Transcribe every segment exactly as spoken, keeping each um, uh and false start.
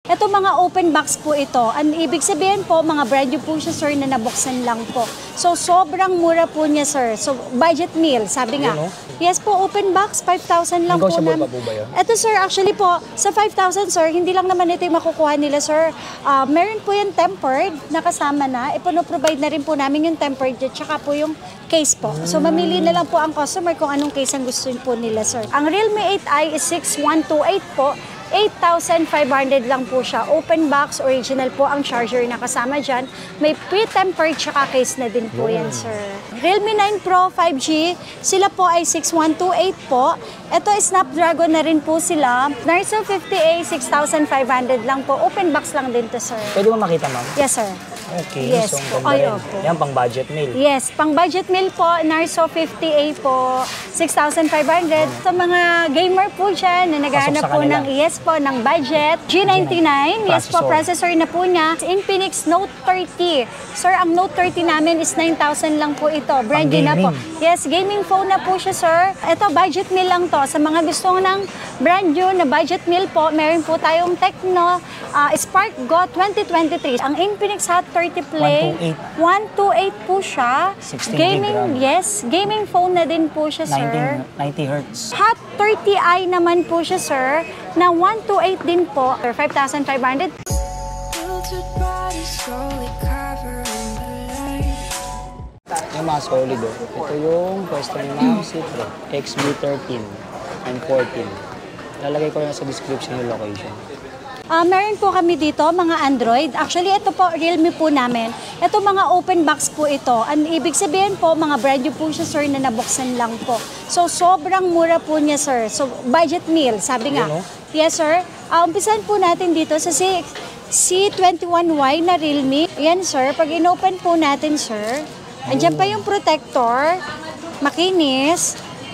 Ito mga open box po ito. Ang ibig sabihin po, mga brand new po siya, sir, na nabuksan lang po. So, sobrang mura po niya, sir. So, budget meal, sabi nga. Yun, no? Yes po, open box, five thousand lang po. Negotiable pa po ba yun? Ito, sir, actually po, sa five thousand, sir, hindi lang naman ito yung makukuha nila, sir. Uh, meron po yung tempered na kasama na. Ipuno-provide na rin po namin yung tempered at saka po yung case po. So, mamili na lang po ang customer kung anong case ang gusto po nila, sir. Ang Realme eight i is six one two eight po. eight thousand five hundred lang po siya. Open box, original po ang charger na kasama dyan. May pre-tempered tsaka case na din po yan, sir. Realme nine Pro five G, sila po ay six one two eight po. Ito, Snapdragon na rin po sila. Narzo fifty A, six thousand five hundred lang po. Open box lang din to, sir. Pwede mo makita, ma'am? Yes, sir. Okay, Yes so po. ang Ay, ganda rin. opo. Yan, pang budget meal. Yes, pang budget meal po, Narzo fifty A po, six thousand five hundred. Sa mga gamer po dyan na naghahanap Pasok sa po kanila. ng, yes po, ng budget. G ninety-nine, yes po, Processor. processor na po niya. Infinix Note thirty. Sir, ang Note thirty namin is nine thousand lang po ito. Brand new na po. gaming. Yes, gaming phone na po siya, sir. Ito, budget meal lang to. Sa mga gusto ng brand new na budget meal po, meron po tayong Tecno uh, Spark Go twenty twenty-three. Ang Infinix Hot thirty Play. one twenty-eight po siya. sixteen Gaming, gig RAM. yes. Gaming phone na din po siya, sir. ninety hertz. Hot thirty i naman po siya, sir, na one twenty-eight din po, or five thousand five hundred. Yung mga solid, oh. Ito yung pwesto ni Ma'am Citro, X B thirteen and fourteen. Lalagay ko yan sa description yung location. Uh, meron po kami dito, mga Android. Actually, ito po, Realme po namin. Ito mga open box po ito. Ang ibig sabihin po, mga brand new po siya, sir, na nabuksan lang po. So, sobrang mura po niya, sir. So, budget meal, sabi nga. Yun, no? Yes, sir. Uh, umpisan po natin dito sa C twenty-one Y na Realme. Yan, sir. Pag inopen po natin, sir, andyan pa yung protector, makinis,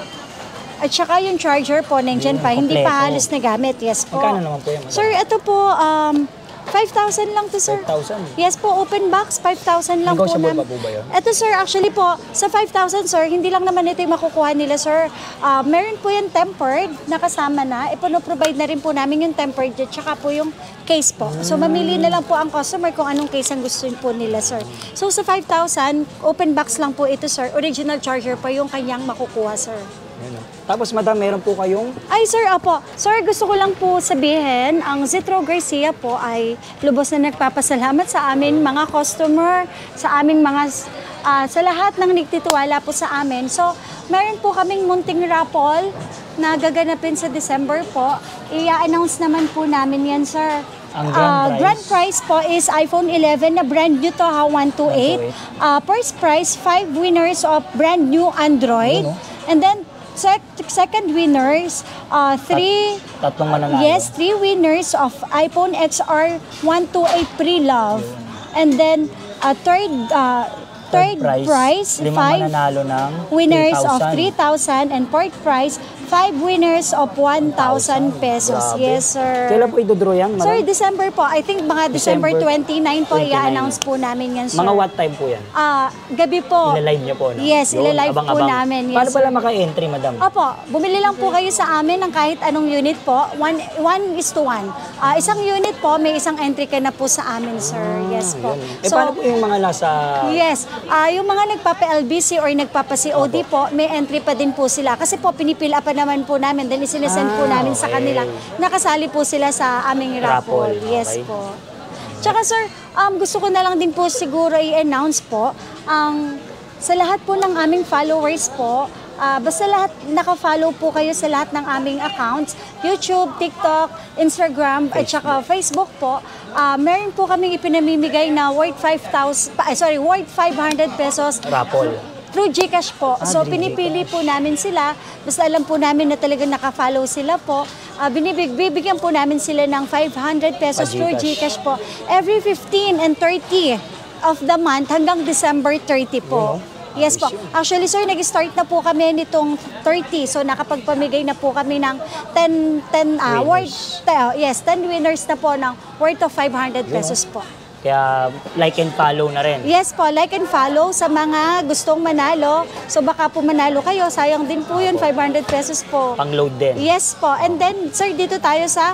at saka yung charger po, nandiyan pa. Hindi pa halos nagamit. Yes po. Magkano naman po yan? Sir, ito po, um, five thousand lang to, sir. five thousand? Yes po, open box, five thousand lang po. Negotiable namin. pa po ba yun? Ito, sir, actually po, sa five thousand, sir, hindi lang naman ito yung makukuha nila, sir. Uh, meron po yung tempered na kasama na. Ipuno-provide na rin po namin yung tempered at saka po yung case po. So, mamili na lang po ang customer kung anong case ang gusto po nila, sir. So, sa five thousand, open box lang po ito, sir. Original charger pa yung kanyang makukuha, sir. Yun, oh. Tapos, madam, meron po kayong Ay, sir, apo. Sir, gusto ko lang po sabihin, ang Zitro Garcia po ay lubos na nagpapasalamat sa amin, mga customer, sa aming mga, uh, sa lahat ng nagtitiwala po sa amin. So, meron po kaming munting raffle na gaganapin sa December po. I-announce naman po namin yan, sir. Ang grand Uh, prize? grand prize po is iPhone eleven na brand new to, ha, one twenty-eight. Uh, first prize, five winners of brand new Android. Yun, oh. And then, sec second winners, uh, three, Tat tatlong mananalo? yes, three winners of iPhone X R one twenty-eight Pre-Love. And then, uh, third, uh, third, Third prize, prize, limang five mananalo ng winners of three three thousand. And fourth prize, five winners of one thousand pesos. Grabe. Yes, sir. Kailan po idodraw yan, madam? Sir, December po. I think mga December, December twenty-nine po, twenty-nine. i-announce po namin yan, sir. Mga what time po yan? Ah, gabi po. Ilalive niyo po, no? Yes, Yun, ilalive po abang-abang. namin. Yes, Paano sir. pala maka-entry, madam? Opo, bumili lang po kayo sa amin ng kahit anong unit po. One, one is to one. Ah, isang unit po, may isang entry ka na po sa amin, sir. Yes po. Yun. Eh, paano po yung mga nasa... Yes. Ah, yung mga nagpapa-L B C or nagpapa-C O D po, may entry pa din po sila. Kasi po, pinipila pa naman po namin. Then, isinesend po Ah, namin sa okay. kanila. Nakasali po sila sa aming raffle. Raffle, Yes okay. po. Tsaka, sir, um, gusto ko na lang din po siguro i-announce po, ang sa lahat po ng aming followers po, ah, basta lahat, naka-follow po kayo sa lahat ng aming accounts, YouTube, TikTok, Instagram, at saka Facebook po, ah, meron po kaming ipinamimigay na worth five thousand, pa- sorry, worth five hundred pesos Raffle. through GCash po. So, through pinipili po namin sila. Basta alam po namin na talagang naka-follow sila po. Uh, binibig, bibigyan po namin sila ng five hundred pesos Pa through GCash. GCash po. Every fifteen and thirty of the month hanggang December thirty po. Yun, Yes po. Actually, sir, nag-start na po kami nitong thirty. So, nakapagpamigay na po kami ng ten, ten, uh, worth, uh, yes, ten winners na po ng worth of five hundred pesos po. Kaya like and follow na rin. Yes po, like and follow sa mga gustong manalo. So baka po manalo kayo, sayang din po yun, five hundred pesos po. Pang-load din. Yes po. And then, sir, dito tayo sa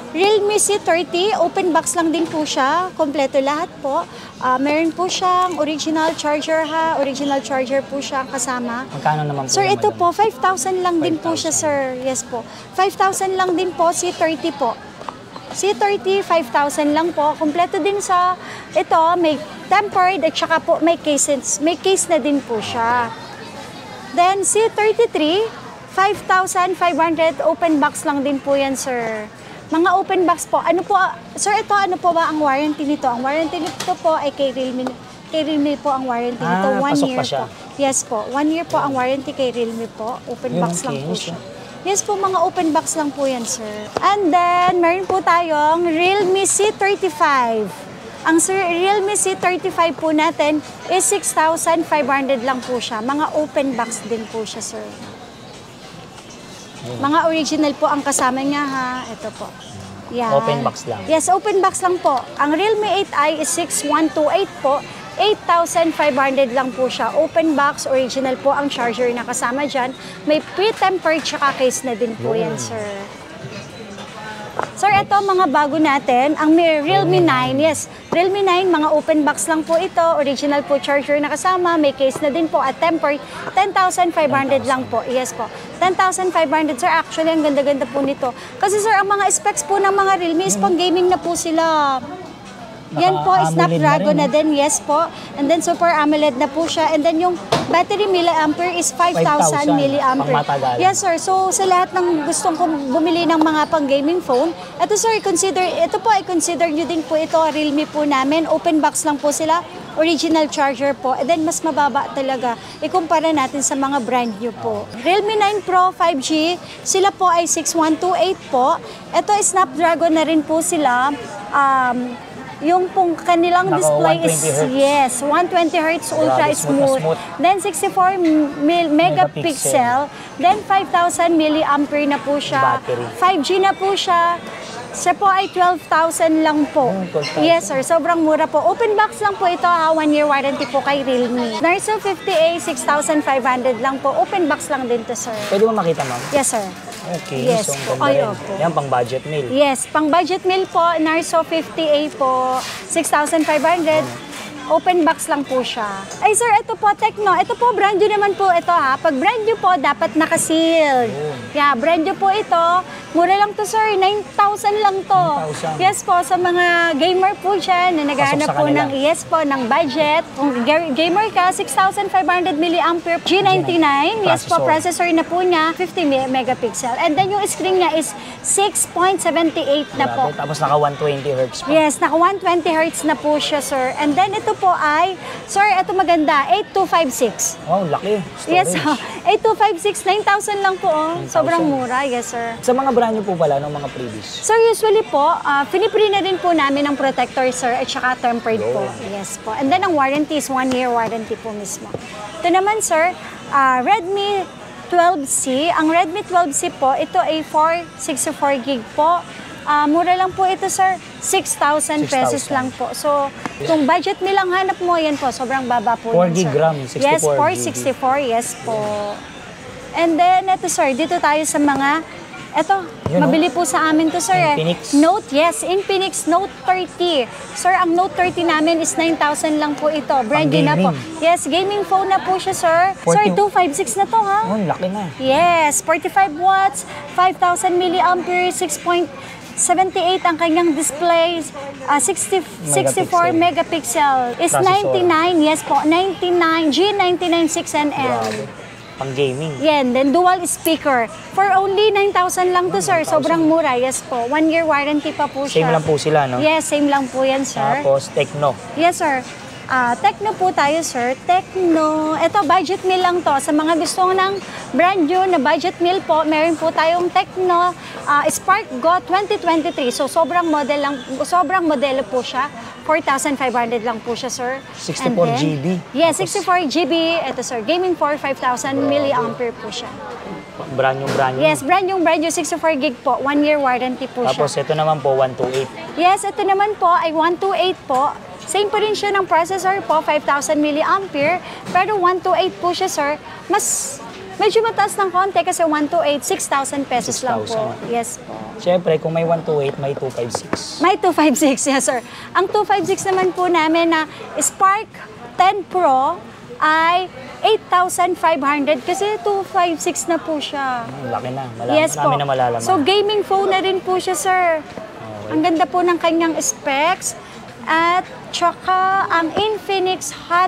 Realme C thirty, open box lang din po siya. Kompleto lahat po. Ah, meron po siyang original charger ha. Original charger po siya kasama. Magkano naman po? Sir, yung ito madam? po, five thousand lang din po siya, sir. Yes po. five thousand lang din po, C thirty po. C thirty, five thousand lang po. Kompleto din sa, ito, may tempered at saka po may cases. May case na din po siya. Then, C thirty-three, five thousand five hundred, open box lang din po yan, sir. Mga open box po, ano po, sir, ito, ano po ba ang warranty nito? Ang warranty nito po ay kay Realme, kay Realme po ang warranty nito, Ah, one pasok year pa siya. po. Yes po, one year po ang warranty kay Realme po, open Yun, box lang okay, po so- siya. Yes po, mga open box lang po yan, sir. And then, meron po tayong Realme C thirty-five. Ang sir, Realme C thirty-five po natin is six thousand five hundred lang po siya. Mga open box din po siya, sir. Mga original po ang kasama niya, ha. Ito po. Yan. Open box lang. Yes, open box lang po. Ang Realme eight i is six one two eight po. eight thousand five hundred lang po siya. Open box, original po ang charger na kasama dyan. May pre-tempered tsaka case na din po yan, sir. Sir, ito mga bago natin, ang may Realme nine, yes. Realme nine, mga open box lang po ito. Original po charger na kasama, may case na din po at tempered. ten thousand five hundred lang po, yes po. ten thousand five hundred, sir, actually ang ganda-ganda po nito. Kasi sir, ang mga specs po ng mga Realme is pang gaming na po sila. Yan po, Naka-AMOLED Snapdragon na na, rin, din, yes po. And then Super AMOLED na po siya. And then yung battery milliampere is five thousand five thousand, milliampere. pangmatagal. Yes sir, so sa lahat ng gustong kum- bumili ng mga pang gaming phone, ito sir, consider, ito po ay consider nyo din po ito, Realme po namin. Open box lang po sila, original charger po. And then mas mababa talaga, ikumpara natin sa mga brand new po. Realme nine Pro five G, sila po ay six one two eight po. Ito Snapdragon na rin po sila. Um, Yung pong kanilang Naka display one is, twenty hertz. yes, one twenty hertz ultra Grabe, smooth na smooth. smooth. Then sixty-four mil- megapixel. Then five thousand milliampere na po siya. Battery. five G na po siya. Siya po ay twelve thousand lang po. Hmm, twelve thousand. Yes sir, sobrang mura po. Open box lang po ito ha, one year warranty po kay Realme. Narzo fifty A, six thousand five hundred lang po. Open box lang din to sir. Pwede mo makita, ma'am? Yes sir. Okay, Yes so ang po. ganda Ay, rin. opo. Yan, pang budget meal. Yes, pang budget meal po, Narzo fifty A po, six thousand five hundred. Open box lang po siya. Ay sir, ito po, Tecno. Ito po, brand new naman po ito ha. Pag brand new po, dapat naka-sealed. Yeah, brand new po ito. Mura lang to sir, nine thousand lang to. nine thousand. Yes po, sa mga gamer po dyan na naghahanap Pasok sa po kanila. ng, yes po, ng budget. Kung ga- gamer ka, six thousand five hundred milliampere G ninety-nine. Yes po, Processor. processor na po niya, fifty megapixel. And then yung screen niya is six point seven eight na po. Grabe, tapos naka one twenty hertz pa. Yes, naka one twenty hertz na po siya, sir. And then ito po ay, sir, ito maganda, eight two five six. Wow, laki. Yes, Storage. eight two five six, nine thousand lang po, oh. nine thousand. Sobrang mura, yes, sir. Sa mga brand nyo po pala, ng mga previous. Sir, usually po, uh, pinipre na rin po namin ng protector, sir, at saka tempered po. Yes po. And then ang warranty is one year warranty po mismo. Ito naman, sir, uh, Redmi twelve C. Ang Redmi twelve C po, ito ay four sixty-four gig po. Ah, mura lang po ito, sir. six thousand pesos six thousand. lang po. So, kung budget mo lang hanap mo, yan po, sobrang baba po. four yan, gig sir. RAM, Yes, sixty-four four gig. sixty-four, yes po. And then, ito, sir, dito tayo sa mga, ito, Yun, mabili po sa amin to, sir. eh. Infinix. Note, yes, Infinix Note thirty. Sir, ang Note thirty namin is nine thousand lang po ito. Brand new na po. gaming. Yes, gaming phone na po siya, sir. Sir, forty. two fifty-six na to, ha? Oh, laki na. Yes, forty-five watts, five thousand milliampere, six point seven eight ang kanyang display, uh, sixty, sixty-four megapixel. Is Processor. ninety-nine, yes po, ninety-nine, G ninety-nine six N M. Grabe. Pang gaming. Yan, then dual speaker. For only nine thousand lang to, sir. Sobrang mura, yes po. One year warranty pa po siya. Same lang po sila, no? Yes, same lang po yan, sir. Tapos, Tecno. Yes, sir. Ah, Tecno po tayo, sir. Tecno. Ito, budget meal lang to. Sa mga gusto ng brand new na budget meal po, meron po tayong Tecno ah, Spark Go twenty twenty-three. So, sobrang model lang, sobrang modelo po siya. four thousand five hundred lang po siya, sir. sixty-four And then- G B. Yes, sixty-four G B. Ito, sir. Gaming for five thousand milliampere po siya. Brand new, brand new. Yes, brand new, brand new, sixty-four gig po. One year warranty po Tapos, siya. ito naman po, one twenty-eight. Yes, ito naman po ay one twenty-eight po. Same pa rin siya ng processor po, five thousand milliampere. Pero one twenty-eight po siya, sir. Mas Medyo mataas ng konti kasi one two eight, six thousand pesos lang po. six thousand. Yes po. Siyempre, kung may one two eight, may two five six. May two five six, yes sir. Ang two five six naman po namin na Spark ten Pro ay eight thousand five hundred kasi two five six na po siya. Hmm, laki na. Malalaman, Yes po. namin na malalaman. So gaming phone na rin po siya, sir. Okay. Ang ganda po ng kanyang specs. At tsaka ang Infinix Hot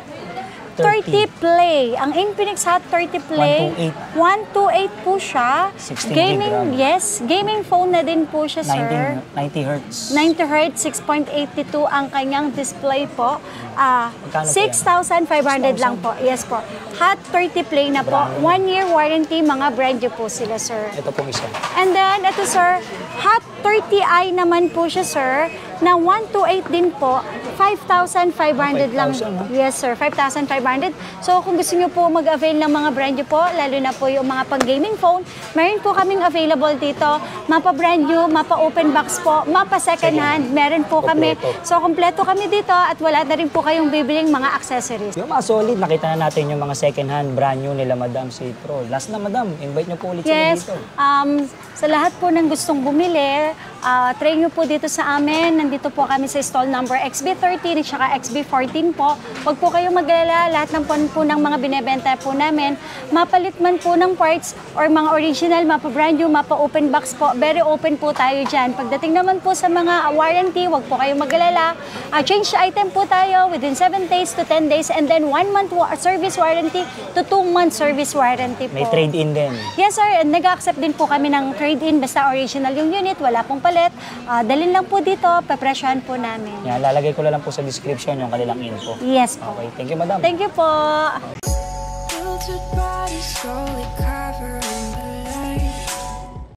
thirty Play. Ang Infinix Hot thirty Play, one two eight po siya. sixteen Gaming, gig RAM. yes. Gaming phone na din po siya, sir. ninety hertz. ninety hertz, six point eight two ang kanyang display po. Ah, Magkano po six thousand five hundred lang po. Yes po. Hot thirty Play na po. Brand new. One year warranty, mga brand new po sila, sir. Ito pong isa. And then, ito sir, Hot thirty i naman po siya, sir, na one two eight din po, five thousand five hundred lang. five thousand, no? Yes, sir, five thousand five hundred. So, kung gusto niyo po mag-avail ng mga brand new po, lalo na po yung mga pang-gaming phone, meron po kaming available dito. Mapa brand new, mapa open box po, mapa second hand, meron po kami. Kompleto. So, kompleto kami dito at wala na rin po kayong bibiling mga accessories. Yung mga solid, nakita na natin yung mga second hand, brand new nila Madam si Pro. Last na Madam, invite nyo po ulit sila Yes, dito. um, sa lahat po ng gustong bumili, uh, try nyo po dito sa amin. Nandito po kami sa stall number X B thirteen at saka X B fourteen po. Huwag po kayong mag-alala, lahat ng po, po ng mga binebenta po namin, mapalit man po ng parts or mga original, mapa brand new, mapa open box po, very open po tayo dyan. Pagdating naman po sa mga warranty, huwag po kayong mag-alala. Uh, change item po tayo within seven days to ten days and then one month wa- service warranty to two month service warranty po. May trade-in din. Yes sir, and nag-accept din po kami ng trade-in basta original yung unit, wala pong palit. Ah, dalhin lang po dito, papresyahan po namin. Yan, lalagay ko na lang po sa description yung kanilang info. Yes po. Okay, thank you Madam. Thank you po. Melted bodies slowly covering